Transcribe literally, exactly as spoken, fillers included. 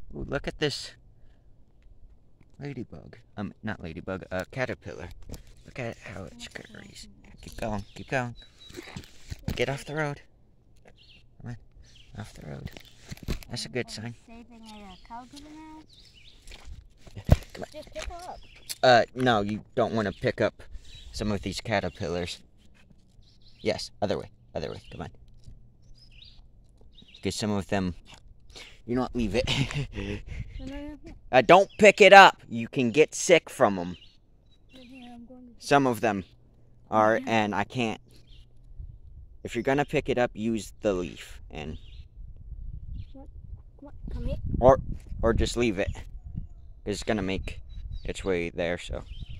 Ooh, look at this ladybug. Um, not ladybug, uh, caterpillar. Look at how it scurries. Keep going, keep going. Get off the road. Come on, off the road. That's a good sign. Come on. Just pick her up. Uh, no, you don't want to pick up some of these caterpillars. Yes, other way, other way, come on. Because some of them, you know what, leave it. uh, don't pick it up. You can get sick from them. Some of them are, and I can't. If you're gonna pick it up, use the leaf, and Come here. or or just leave it. It's gonna make its way there, so